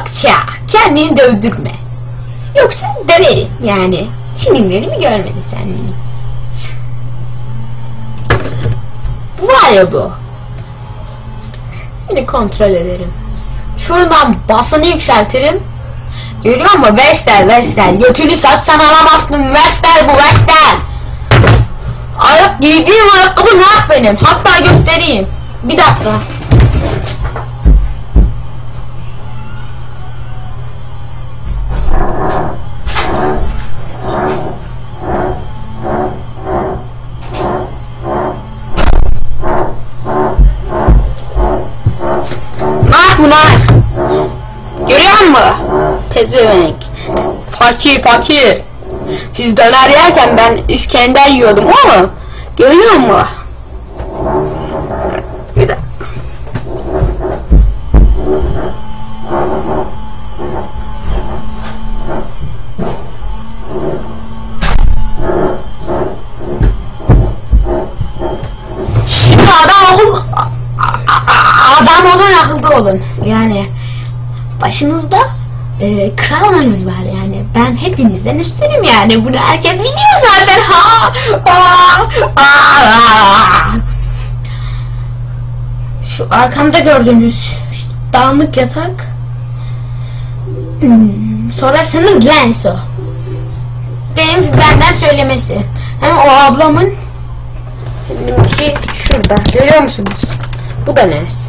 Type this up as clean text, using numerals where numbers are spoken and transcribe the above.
Korkakça kendini dövdürme. Yoksa döverim yani. Sinirlerimi görmedi sen. Bu var ya bu. Yine kontrol ederim. Şuradan basını yükseltirim. Görüyor musun? Vestel. Götünü satsan alamazsın. Vestel bu, Vestel. Giydiğim ayakkabı ne yap benim? Hatta göstereyim. Bir dakika. Bunlar görüyor musun? Pezevenk. Fakir. Siz döner yerken ben İskender yiyordum oğlum. Görüyor musun? Bir de şimdi adam olun, akılda olun. Yani başınızda kralınız var yani. Ben hepinizden üstünüm yani. Bunu herkes biliyor zaten. Şu arkamda gördüğünüz dağınık yatak. Sorarsanız Lens o. Benden söylemesi. Hem o ablamın benimki şurada. Görüyor musunuz? Bu da Lens.